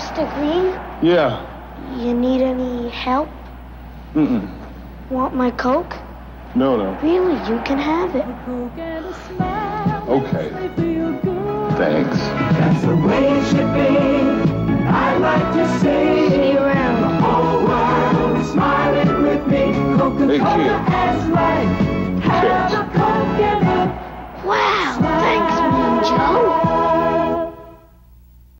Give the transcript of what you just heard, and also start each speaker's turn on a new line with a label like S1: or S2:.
S1: Mr. Green?
S2: Yeah.
S1: You need any help?
S2: Mm-mm.
S1: Want my Coke?
S2: No.
S1: Really, you can have it.
S2: Okay. Thanks.
S3: That's the way it should be. I like to say.
S1: See you around.
S3: The whole world is smiling with me. Coca-Cola
S2: Hey, kid.
S3: has life.